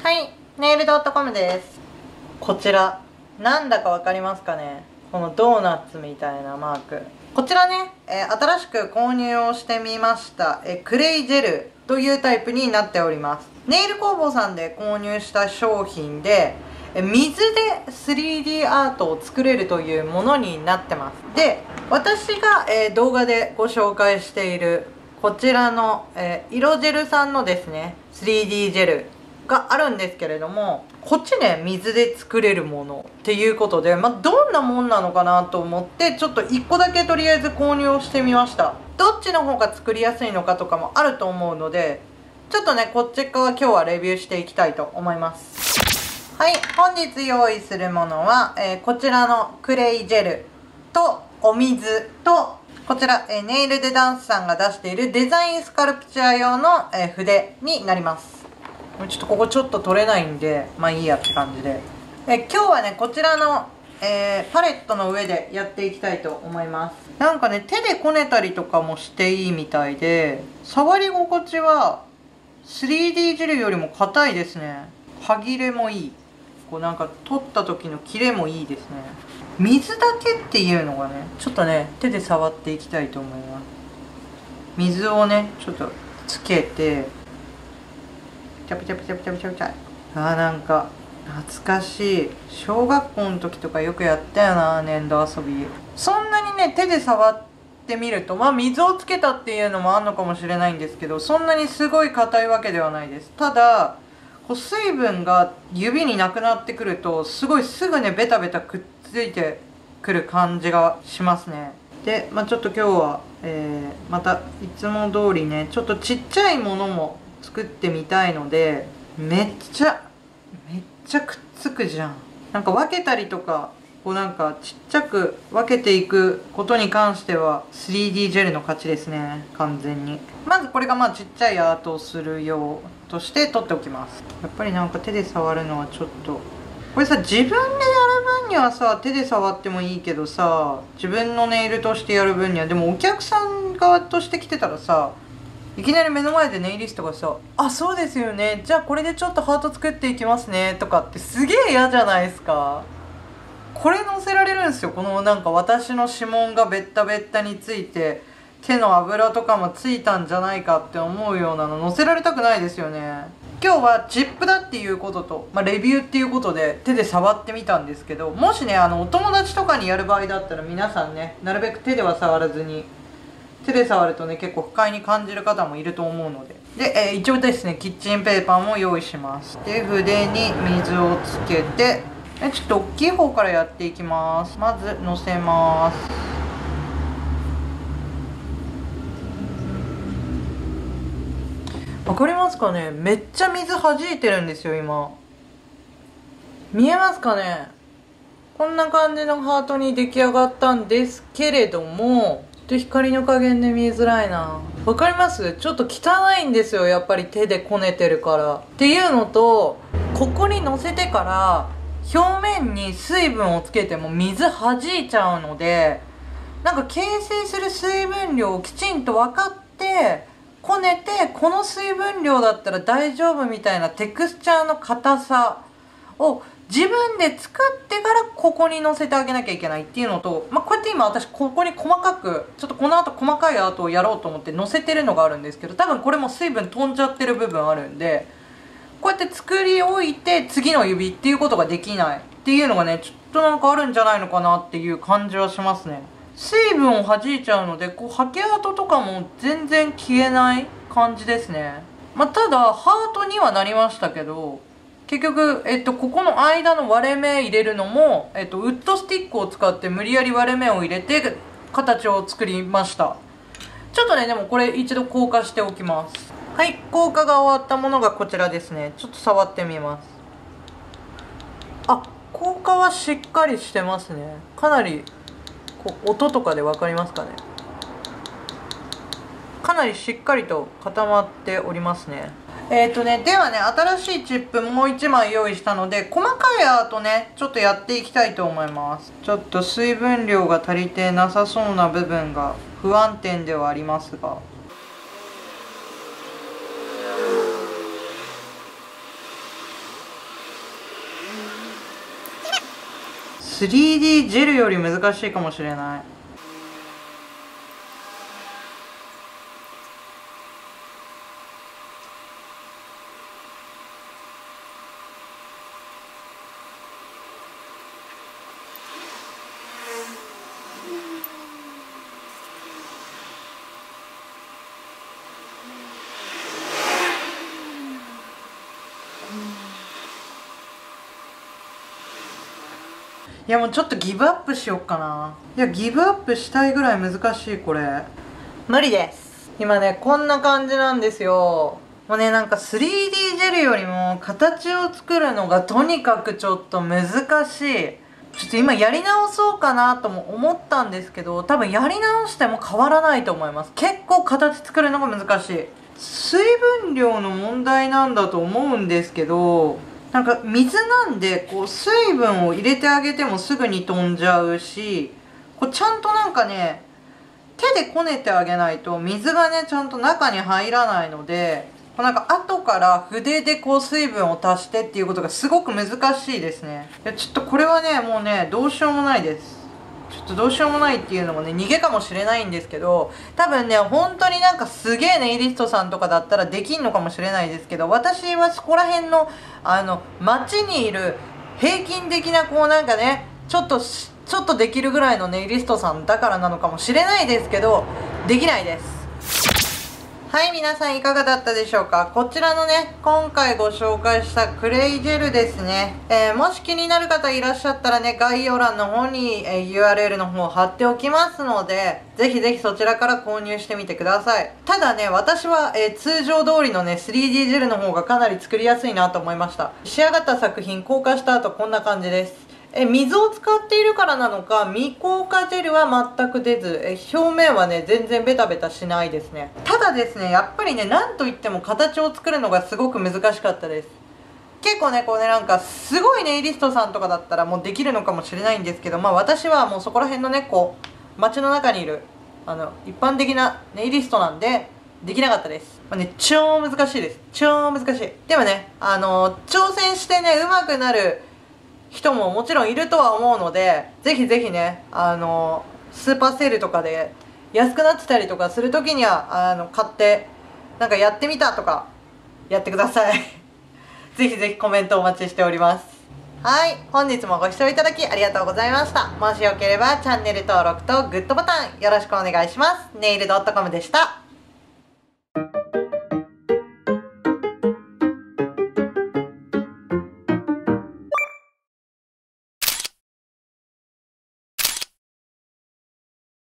はい、ネイルドットコムです。こちら、なんだかわかりますかね、このドーナツみたいなマーク。こちらね、新しく購入をしてみました。クレイジェルというタイプになっております。ネイル工房さんで購入した商品で、水で 3D アートを作れるというものになってます。で、私が、動画でご紹介しているこちらの、色ジェルさんのですね 3D ジェルがあるんですけれども、こっちね水で作れるものっていうことで、どんなもんなのかなと思ってちょっと1個だけとりあえず購入をしてみました。どっちの方が作りやすいのかとかもあると思うので、ちょっとねこっち側今日はレビューしていきたいと思います。はい、本日用意するものは、こちらのクレイジェルとお水とこちら、ネイルでダンスさんが出しているデザインスカルプチャー用の、筆になります。ちょっとここちょっと取れないんでまあいいやって感じで、今日はねこちらの、パレットの上でやっていきたいと思います。なんかね手でこねたりとかもしていいみたいで、触り心地は 3D ジェルよりも硬いですね。歯切れもいい。こうなんか取った時の切れもいいですね。水だけっていうのがね、ちょっとね手で触っていきたいと思います。水をねちょっとつけてチャプチャプチャプチャプチャプチャ。なんか懐かしい。小学校の時とかよくやったよな、粘土遊び。そんなにね手で触ってみると水をつけたっていうのもあんのかもしれないんですけど、そんなにすごい硬いわけではないです。ただこう水分が指になくなってくるとすごいすぐねベタベタくっついてくる感じがしますね。でちょっと今日は、またいつも通りねちょっとちっちゃいものも作ってみたいので、めっちゃくっつくじゃん。なんか分けたりとかこうなんかちっちゃく分けていくことに関しては 3D ジェルの勝ちですね、完全に。まずこれがちっちゃいアートをする用として取っておきます。やっぱりなんか手で触るのはちょっと、これさ自分でやる分にはさ手で触ってもいいけどさ、自分のネイルとしてやる分には、でもお客さん側として来てたらさ、いきなり目の前でネイリストがさ「あ、そうですよね、じゃあこれでちょっとハート作っていきますね」とかってすげえ嫌じゃないですか。これ乗せられるんですよ、このなんか私の指紋がベッタベッタについて手の油とかもついたんじゃないかって思うようなの乗せられたくないですよね。今日はチップだっていうことと、レビューっていうことで手で触ってみたんですけど、もしねお友達とかにやる場合だったら皆さんねなるべく手では触らずに、手で触るとね結構不快に感じる方もいると思うので、一応ですねキッチンペーパーも用意します。で筆に水をつけて、ちょっと大きい方からやっていきます。まずのせます。わかりますかね、めっちゃ水弾いてるんですよ今。見えますかね。こんな感じのハートに出来上がったんですけれども、光の加減で見えづらいな。わかります？ちょっと汚いんですよ、やっぱり手でこねてるからっていうのと、ここにのせてから表面に水分をつけても水弾いちゃうので、なんか形成する水分量をきちんと分かってこねて、この水分量だったら大丈夫みたいなテクスチャーの硬さを自分で作ってからここに乗せてあげなきゃいけないっていうのと、こうやって今私ここに細かくちょっとこの後細かいアートをやろうと思って乗せてるのがあるんですけど、多分これも水分飛んじゃってる部分あるんで、こうやって作り置いて次の指っていうことができないっていうのがねちょっとなんかあるんじゃないのかなっていう感じはしますね。水分を弾いちゃうのでこうハケアートとかも全然消えない感じですね。ただハートにはなりましたけど、結局、ここの間の割れ目入れるのも、ウッドスティックを使って無理やり割れ目を入れて形を作りました。ちょっとねでもこれ一度硬化しておきます。はい、硬化が終わったものがこちらですね。ちょっと触ってみます。硬化はしっかりしてますね。かなりこう音とかで分かりますかね。かなりしっかりと固まっておりますね。ではね新しいチップもう1枚用意したので、細かいアートねちょっとやっていきたいと思います。ちょっと水分量が足りてなさそうな部分が不安定ではありますが、 3D ジェルより難しいかもしれない。いやもうちょっとギブアップしよっかな。いやギブアップしたいぐらい難しいこれ。無理です。今ねこんな感じなんですよ。もうねなんか 3D ジェルよりも形を作るのがとにかくちょっと難しい。ちょっと今やり直そうかなとも思ったんですけど、多分やり直しても変わらないと思います。結構形作るのが難しい。水分量の問題なんだと思うんですけど、なんか水なんでこう水分を入れてあげてもすぐに飛んじゃうし、こうちゃんとなんかね手でこねてあげないと水がねちゃんと中に入らないので、こうなんか後から筆でこう水分を足してっていうことがすごく難しいですね。いやちょっとこれはねもうねどうしようもないです。ちょっとどうしようもないっていうのもね逃げかもしれないんですけど、多分ね本当になんかすげえネイリストさんとかだったらできんのかもしれないですけど、私はそこら辺の街にいる平均的なこうなんかねちょっとできるぐらいのネイリストさんだからなのかもしれないですけど、できないです。はい、皆さんいかがだったでしょうか。こちらのね、今回ご紹介したクレイジェルですね。もし気になる方いらっしゃったらね、概要欄の方に、URL の方を貼っておきますので、ぜひぜひそちらから購入してみてください。ただね、私は、通常通りのね、3D ジェルの方がかなり作りやすいなと思いました。仕上がった作品、硬化した後こんな感じです。水を使っているからなのか未硬化ジェルは全く出ず、表面はね全然ベタベタしないですね。ただですねやっぱりねなんといっても形を作るのがすごく難しかったです。結構ねこうねなんかすごいネイリストさんとかだったらもうできるのかもしれないんですけど、まあ私はもうそこら辺のねこう街の中にいる一般的なネイリストなんでできなかったです。まあね、超難しいです。超難しい。でもね挑戦してね上手くなる人ももちろんいるとは思うので、ぜひぜひねスーパーセールとかで安くなってたりとかする時には買ってなんかやってみたとかやってくださいぜひぜひコメントお待ちしております。はい、本日もご視聴いただきありがとうございました。もしよければチャンネル登録とグッドボタンよろしくお願いします。ネイル.comでした。